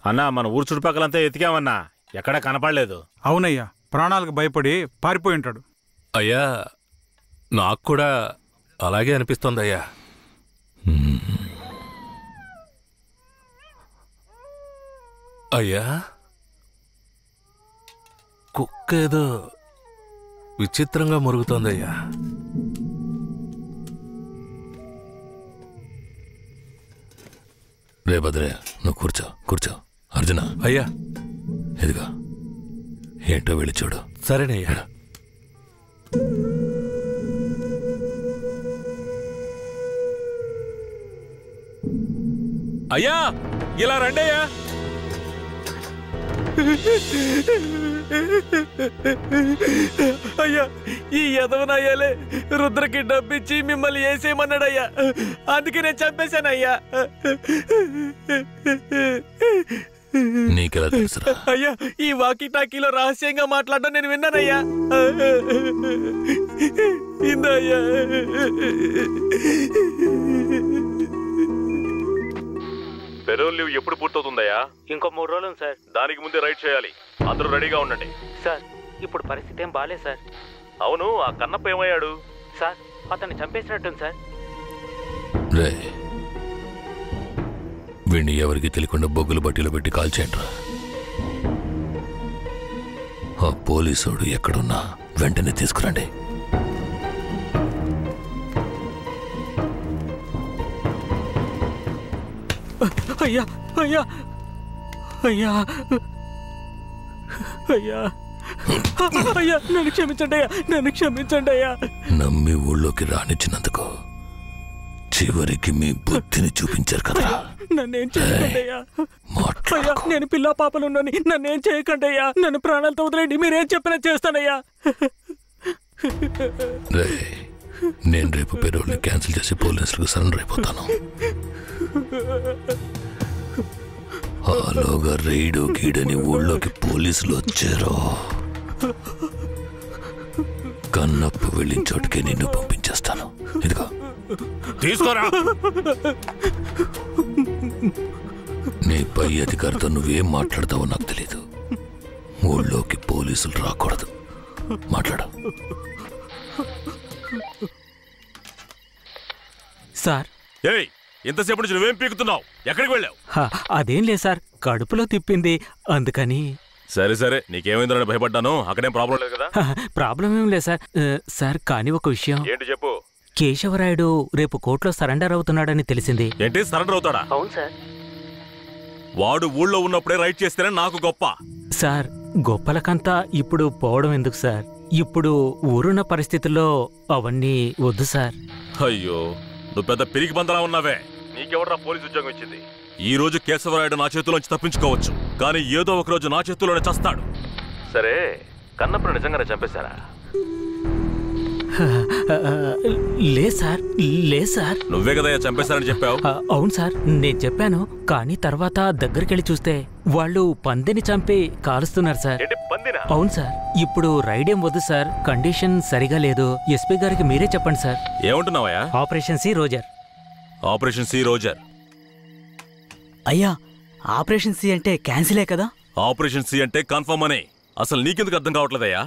అన్నా మన ఊరు చుట్టుపక్కలంతా ఎతికామన్నా, ఎక్కడా కనపడలేదు. అవునయ్యా, ప్రాణాలకు భయపడి పారిపోయి ఉంటాడు. అయ్యా నాకు కూడా అలాగే అనిపిస్తోందయ్యా. అయ్యా కుక్క ఏదో విచిత్రంగా మురుగుతోందయ్యా. రే భద్రే, నువ్వు కూర్చో కూర్చో. అర్జున. అయ్యా. ఇదిగా ఏంటో వెళ్ళి చూడు. సరేనయ్యా. అయ్యా ఇలా రండయ్యా. అయ్యా, ఈ యదవనయ్యాలే రుద్రకి డబ్బిచ్చి మిమ్మల్ని వేసేయమన్నాడయ్యా, అందుకే నేను చంపేశానయ్యా. నీకెలా తెలుసురా? అయ్యా, ఈ వాకీ టాకీలో రహస్యంగా మాట్లాడడం నేను విన్నానయ్యా. ఇందయ్యా. పెరోల్ లీవ్ ఎప్పుడు పూర్తవుతుందయ్యా? ఇంకో 3 రోజులు సార్. దానికి ముందే రైడ్ చేయాలి. అందరూ రెడీగా ఉండండి. సార్, ఇప్పుడు పరిస్థితి ఏం బాలేదు సార్. అవును, ఆ కన్నప్ప ఏమయ్యాడు? సార్, అతన్ని చంపేసినట్టుంది సార్. రే, వీణ్ణి ఎవరికి తెలియకుండా బొగ్గులు బట్టీలో పెట్టి కాల్చేయండిరా. ఆ పోలీసోడు ఎక్కడున్నా వెంటనే తీసుకురండి. అయ్యా అయ్యా అయ్యా అయ్యా అయ్యా, నన్ను క్షమించండి అయ్యా, నన్ను క్షమించండి అయ్యా. నమ్మి ఊళ్ళోకి రానిచ్చినందుకు చివరికి మీ బుద్ధిని చూపించారు కదా. నన్నేం చేయకండి అయ్యా. అయ్యా, నేను పిల్ల పాపలున్నాను, నన్నేం చేయకండి అయ్యా. నన్ను ప్రాణాలతో వదిలేండి, మీరేం చెప్పినా చేస్తానయ్యా. రే, నేను రేపు పెరోల్ని క్యాన్సిల్ చేసి పోలీసులకు సరెండర్ అయిపోతాను. ఆలోగా రైడు గీడని ఊళ్ళోకి పోలీసులు వచ్చారో కన్నప్పు వెళ్ళిన చోటుకే నిన్ను పంపించేస్తాను. ఇదిగో తీసుకోరా. నీ పై అధికారితో నువ్వేం మాట్లాడతావో నాకు తెలీదు. ఊళ్ళోకి పోలీసులు రాకూడదు. మాట్లాడు. సార్. ఏయ్, ఇంతసేపు నుంచి నువ్వేం పీకుతున్నావు? ఎక్కడికి వెళ్ళావు? అదేం లేదు సార్, కడుపులో తిప్పింది అందుకని. సరే సరే, నీకేమైందని భయపడ్డాను. అక్కడేం ప్రాబ్లం లేదు కదా? ప్రాబ్లం ఏం లేదు సార్. సార్, కానీ ఒక విషయం. ఏంటి చెప్పు. కేశవరాయుడు రేపు కోర్టులో సరెండర్ అవుతున్నాడని తెలిసింది. ఏంటి, సరెండర్ అవుతాడా? అవును సార్. వాడు ఊళ్ళో ఉన్నప్పుడే రైట్ చేస్తేనే నాకు గొప్ప. సార్, గొప్పలకంతా ఇప్పుడు పోవడం ఎందుకు సార్? ఇప్పుడు ఊరున్న పరిస్థితుల్లో అవన్నీ వద్దు సార్. అయ్యో, నువ్వు పెద్ద పిరికి బందలా ఉన్నావే. నీకెవడ్రా పోలీసు ఉద్యోగం ఇచ్చింది? ఈ రోజు కేశవరాయుడు నా చేతిలోంచి తప్పించుకోవచ్చు, కానీ ఏదో ఒక రోజు నా చేతిలోనే చస్తాడు. సరే, కన్నప్పుడు నిజంగానే చంపేశారా? లే సార్, లే సార్. నువ్వే కదా చంపేశారని చెప్పావు. అవును సార్, నేను చెప్పాను. కానీ తర్వాత దగ్గరికెళ్ళి చూస్తే వాళ్ళు పందిని చంపి కాలుస్తున్నారు సార్. అవును సార్. ఇప్పుడు రైడేం వద్దు సార్, కండిషన్ సరిగా లేదు. ఎస్పీ గారికి మీరే చెప్పండి సార్. ఏమంటున్నావయ్యా? Operation C roger. Operation C roger. అయ్యా, ఆపరేషన్ సి అంటే క్యాన్సిలే కదా? ఆపరేషన్ సి అంటే కన్ఫర్మ్ అని. అసలు నీకెందుకు అర్థం కావట్లేదయ్యా?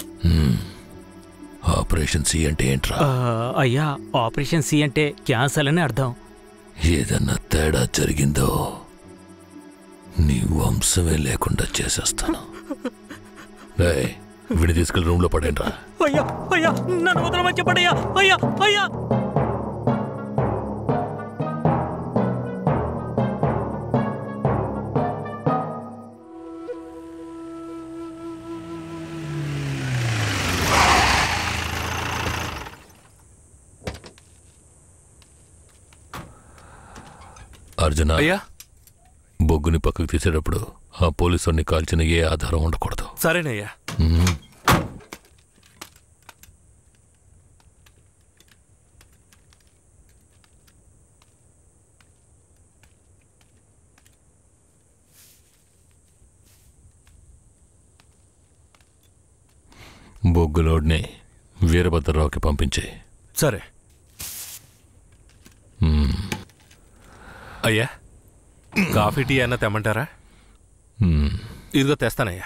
ఆపరేషన్ సి అంటే ఏంట్రా? అయ్యా, ఆపరేషన్ సి అంటే క్యాన్సల్ అని అర్థం. ఏదన్నా తేడా జరిగిందో నీ వంశమే లేకుండా చేసేస్తాను. వీడిని తీసుకెళ్ళి రూమ్ లో పడేంట్రా. అయ్యా అయ్యా, నన్ను వదలమని చెప్పండి అయ్యా. అయ్యా అయ్యా. అర్జున, బొగ్గుని పక్కకు తీసేటప్పుడు ఆ పోలీసుని కాల్చిన ఏ ఆధారం ఉండకూడదు. సరేనయ్యా. బొగ్గులోడ్ని వీరభద్రరావుకి పంపించే. సరే అయ్యా. కాఫీ టీ అన్న తెమ్మంటారా? ఇదిగో తెస్తానయ్యా.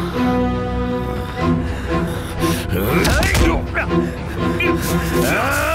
Ah!